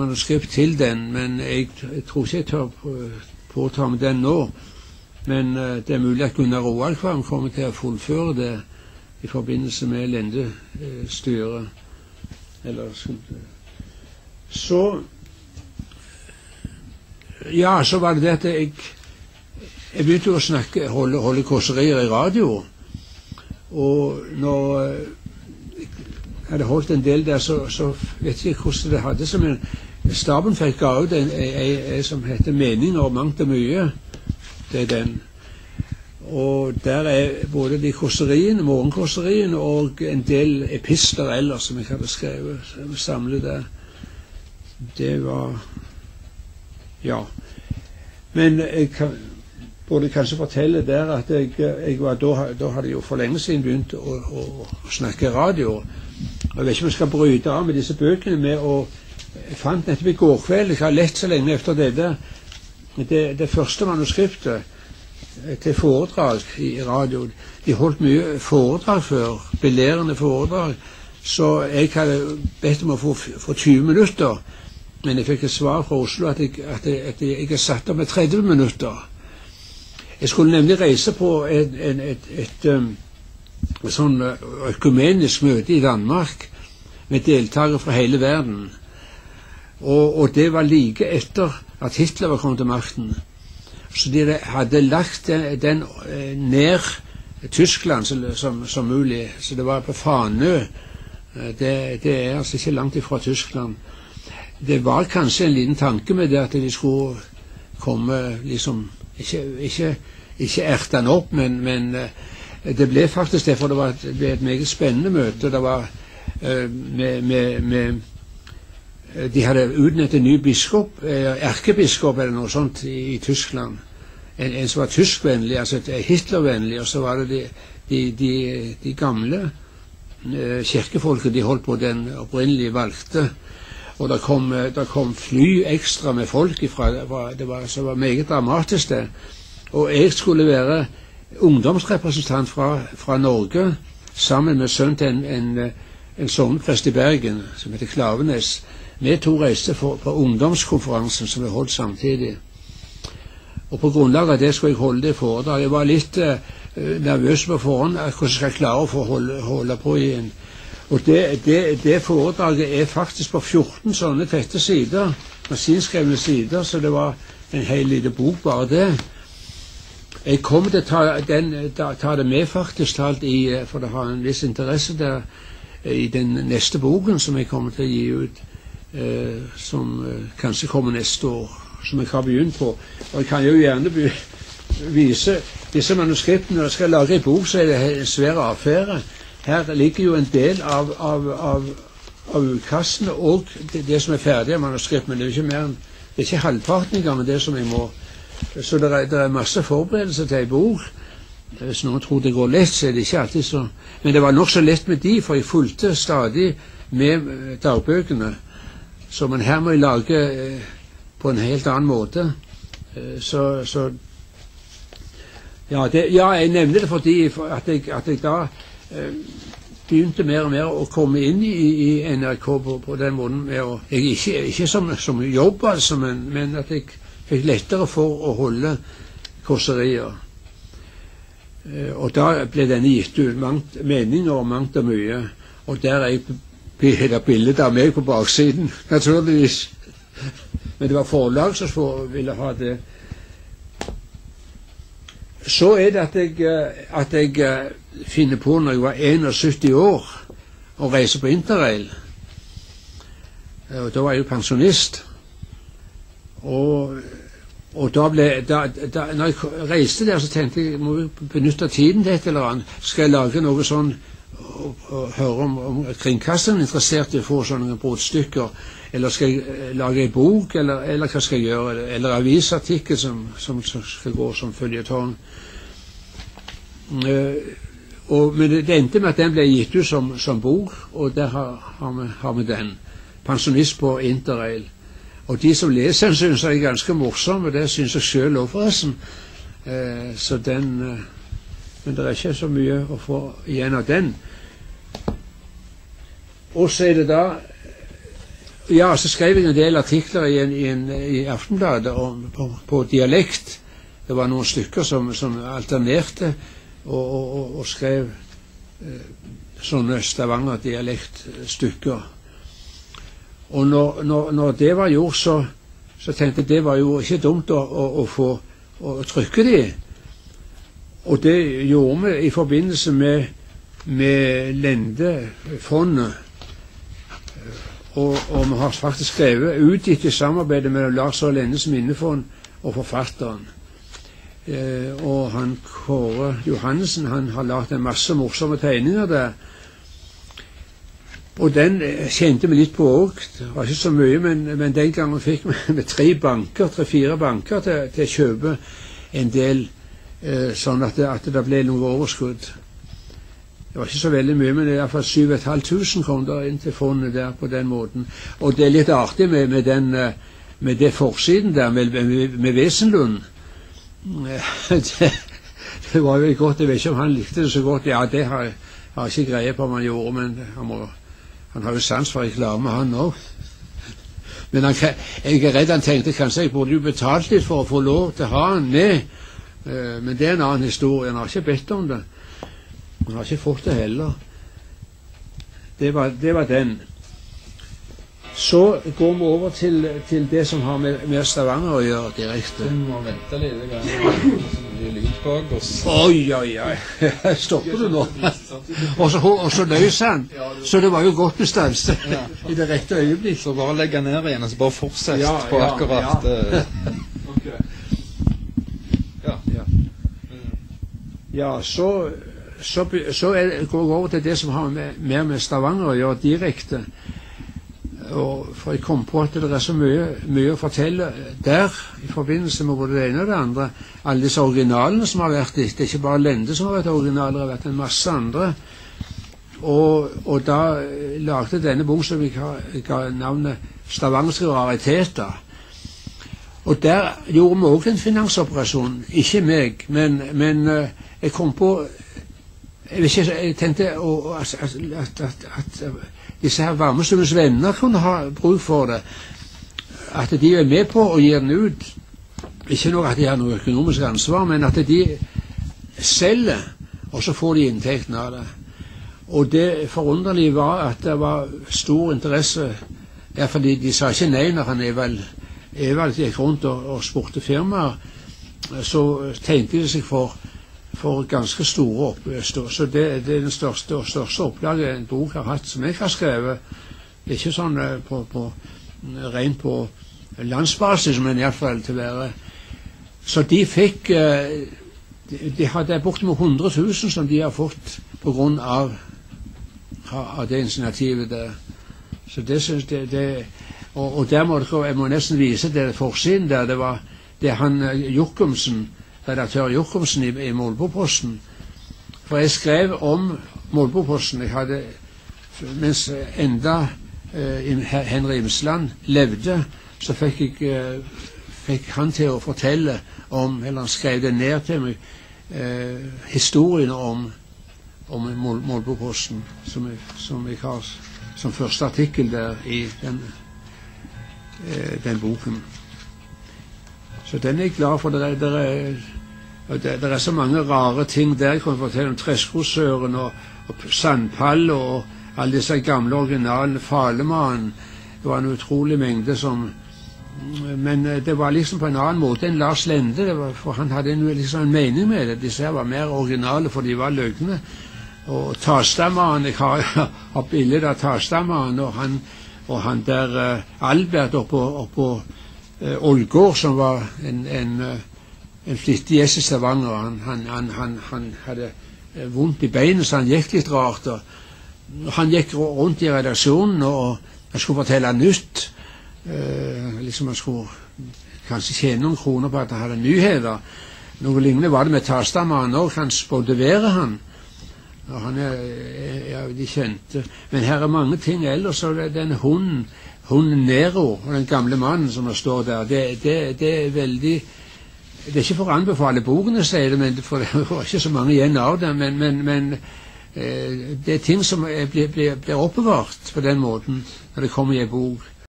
manuskript til den, men jeg tror ikke jeg tør påta med den nå. Men det er mulig at Gunnar Roaldkvam kommer til å fullføre det i forbindelse med lendestyret. Så var det at jeg begynte å holde kåserier i radio. Og når jeg hadde holdt en del der, så vet jeg ikke hvordan det hadde seg, men staben fikk ga ut en som heter Meninger og mangt og mye. Det er den. Og der er både de kåseriene, morgenkåseriene, og en del epistler ellers som jeg hadde skrevet, samlet der. Det var, ja. Men jeg burde kanskje fortelle der at jeg var, da hadde jeg jo for lenge siden begynt å snakke radio. Og jeg vet ikke om jeg skal bryte av med disse bøkene med jeg fant nettopp i går kveld, jeg har lett så lenge efter det første manuskriptet til foredrag i radio. De holdt mye foredrag før, belærende foredrag, så jeg hadde bedt om å få 20 minutter, men jeg fikk et svar fra Oslo at jeg er satt opp med 30 minutter. Jeg skulle nemlig reise på et sånn økumenisk møte i Danmark med deltakere fra hele verden. Og det var like etter at Hitler var kommet til makten. Så de hadde lagt den ned Tyskland som mulig. Så det var på Fanø. Det er altså ikke langt ifra Tyskland. Det var kanskje en liten tanke med det at de skulle komme liksom, ikke erte den opp, men det ble faktisk det, for det ble et meget spennende møte. Det var de hadde utnevnt en ny biskop, erkebiskop eller noe sånt i Tyskland. En som var tyskvennlig, altså Hitlervennlig, og så var det de gamle kirkefolket, de holdt på den opprinnelige valgte. Og der kom fly ekstra med folk ifra, det var meget dramatisk det. Og jeg skulle være ungdomsrepresentant fra Norge, sammen med sønnen til en sogneprest i Bergen, som heter Klavenes. Vi to reiste på ungdomskonferansen som vi holdt samtidig. Og på grunnlag av det skulle jeg holde det foredrag. Jeg var litt nervøs på forhånd hvordan jeg skal klare å holde på igjen. Og det foredraget er faktisk på 14 sånne tette sider, maskinskrevne sider, så det var en hel liten bok bare det. Jeg kommer til å ta det med faktisk talt for det har en viss interesse der, i den neste boken som jeg kommer til å gi ut, som kanskje kommer neste år, som jeg har begynt på. Og jeg kan jo gjerne vise disse manuskriptene. Når jeg skal lage en bok, så er det en svær affære. Her ligger jo en del av utkastene og det som er ferdig av manuskript, men det er ikke mer enn, det er ikke halvparten engang med det som jeg må. Så det er masse forberedelser til en bok. Hvis noen tror det går lett, så er det ikke alltid så. Men det var nok så lett med de, for jeg fulgte stadig med dagbøkene. Så men her må jeg lage på en helt annen måte. Jeg nevner det fordi at jeg da begynte mer og mer å komme inn i NRK på den måten. Ikke som jobb, altså, men at jeg fikk lettere for å holde kåserier. Og da ble denne gitt ut meninger og mangt og mye. Og der er et bilde av meg på baksiden, naturligvis. Men det var forlag som ville ha det. Så er det at jeg finner på når jeg var 71 år og reiser på Interrail. Og da var jeg jo pensjonist. Og da når jeg reiste der, så tenkte jeg, må jeg benytte tiden til et eller annet. Skal jeg lage noe sånn, og høre om kringkasteren er interessert i å få sånne brotstykker, eller skal jeg lage en bok, eller hva skal jeg gjøre, eller avisartikkel som skal gå som føljetong. Men det endte med at den ble gitt ut som bok, og der har vi den. Pensjonist på Interrail. Og de som leser den, synes jeg er ganske morsom, og det synes jeg selv også forresten. Så men det er ikke så mye å få igjen av den. Og så er det da, ja, så skrev jeg en del artikler i Aftenbladet på dialekt. Det var noen stykker som alternerte og skrev sånne Stavanger-dialektstykker. Og når det var gjort, så tenkte jeg det var jo ikke dumt å få trykke de. Og det gjorde vi i forbindelse med Lendefondet. Og vi har faktisk skrevet utgitt i samarbeidet mellom Lars og Lendes minnefond og forfatteren. Og han Kåre Johannessen, han har laget en masse morsomme tegninger der. Og den kjente vi litt på også. Det var ikke så mye, men den gangen fikk vi 3-4 banker til å kjøpe en del, sånn at det ble noe overskudd. Det var ikke så veldig mye, men i hvert fall 7.500 kom der inn til fondet der på den måten. Og det er litt artig med det forsiden der, med Wesenlund. Det var jo godt, jeg vet ikke om han likte det så godt. Ja, det har jeg ikke greie på om han gjorde, men han har jo sans for reklame, han også. Men jeg er redd han tenkte kanskje jeg burde jo betalt litt for å få lov til å ha han med. Men det er en annen historie, han har ikke bedt om det. Han har ikke fått det heller. Det var den. Så går vi over til det som har med Stavanger å gjøre direkte. Du må vente litt, det er lyd bak oss. Oi. Stopper du nå? Og så løs han. Så det var jo godt du stanset i det rette øyeblikk. Så bare legge ned igjen, og så bare fortsett på akkurat. Ja, så går vi over til det som har mer med Stavanger å gjøre direkte. For jeg kom på at det er så mye å fortelle der i forbindelse med både det ene og det andre. Alle disse originalene som har vært det er ikke bare Lende som har vært originaler, det har vært en masse andre. Og da lagde denne bok som vi ga navnet Stavangerske rariteter. Og der gjorde vi også en finansoperasjon. Ikke meg, men jeg kom på jeg tenkte at disse her Varmestuens venner kunne ha bruk for det. At de er med på å gi den ut. Ikke noe at de har noe økonomisk ansvar, men at de selger, og så får de inntekten av det. Og det forunderlige var at det var stor interesse, fordi de sa ikke nei når han Evald gikk rundt og spurte firmaer, så tenkte de seg for ganske store så det er den største opplaget en bok har hatt som jeg har skrevet. Det er ikke sånn rent på landsbasis, men i hvert fall til å være. Så de fikk de hadde bortimot 100 000 som de har fått på grunn av det initiativet der. Så det synes det og der jeg må nesten vise det forsiden der. Det er han Jochumsen, redaktør Jochumsen i Molboposten. For jeg skrev om Molboposten. Jeg hadde, mens enda Henry Imsland levde, så fikk han til å fortelle om, eller han skrev det ned til meg, historien om Molboposten, som jeg har som første artikkel der i den boken. Så den er jeg glad for. Det er så mange rare ting der. Jeg kan fortelle om Treskrosøren og Sandpall og alle disse gamle originalene, Falemannen. Det var en utrolig mengde men det var liksom på en annen måte enn Lars Lende, for han hadde liksom en mening med det. Disse her var mer originale, for de var løgne. Og Tastamannen, jeg har bilder av Tastamannen, og han der Albert oppå Ålgård, som var en flittig gjest i Stavanger. Han hadde vondt i beinet, så han gikk litt rart. Han gikk rundt i redaksjonen og han skulle fortelle nytt. Liksom han skulle kanskje tjene noen kroner på at han hadde nyheter. Noe lignende var det med Tastamannen også. Han spådde været, han. Og han de kjente. Men her er mange ting ellers. Så den hunden Nero, og den gamle mannen som står der, det er veldig. Det er ikke for å anbefale bokene, sier det, for det var ikke så mange igjen av det, men det er ting som blir oppbevart på den måten når det kommer i en bok.